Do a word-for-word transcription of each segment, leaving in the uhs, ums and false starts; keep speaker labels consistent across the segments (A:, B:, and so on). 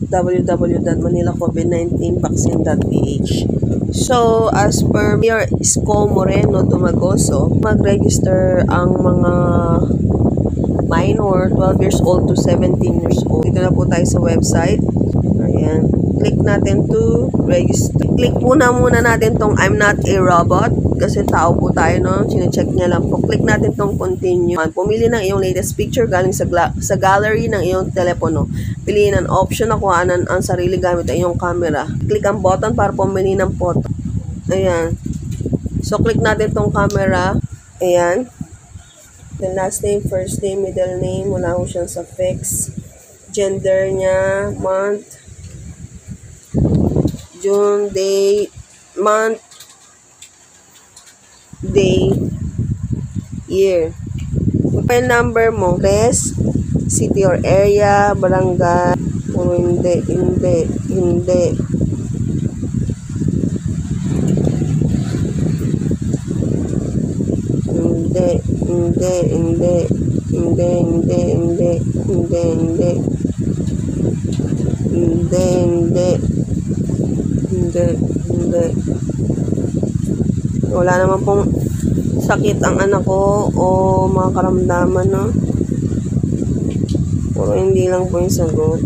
A: w w w dot manila covid nineteen vaccine dot p h. So, as per Mayor Isko Moreno Dumagoso, mag-register ang mga minor, twelve years old to seventeen years old. Dito na po tayo sa website. Ayan. Click natin to register. Click muna muna natin tong I'm not a robot. Kasi tao po tayo, no? Sine-check niya lang po. Click natin tong continue. Pumili ng iyong latest picture galing sa, sa gallery ng iyong telepono. Piliin ang option na kuhanan ang sarili gamit ang iyong camera. Click ang button para pumili ng photo. Ayan. So, click natin tong camera. Ayan. The last name, first name, middle name. Wala ko siyang suffix. Gender niya, month, June, day, month, day, year. Mobile number mo, address, city or area, barangay, o hindi, hindi, hindi. Hindi, hindi, hindi, hindi, hindi, hindi, hindi, hindi, hindi, hindi, hindi, hindi. Wala naman pong sakit ang anak ko o mga karamdaman, no? Puro hindi lang po yung sagot.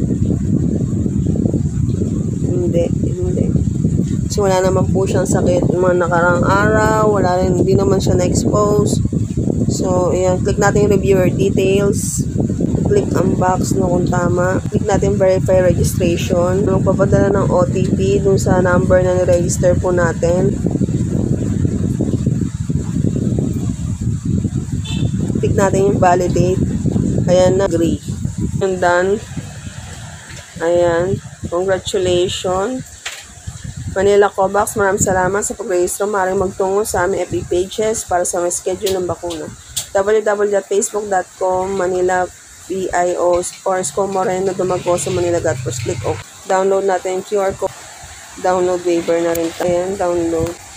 A: Hindi, hindi. So, wala naman po siyang sakit yung mga nakarang araw. Wala rin, hindi naman siya na-expose. So, ayan. Click natin yung reviewer details. Click ang box no kung tama. Click natin verify registration. Magpapadala ng O T P dun sa number na ni-register po natin. Click natin yung validate. Ayan na. Agree. And done. Ayan. Congratulations. Manila Covax, maraming salamat sa pag-rehistro. Maaaring magtungo sa aming F B pages para sa may schedule ng bakuna. w w w dot facebook dot com Manila P I O or Isko Moreno Dumagoso Manila. First click OK. Download natin yung Q R code. Download waiver na rin. Ayan, download.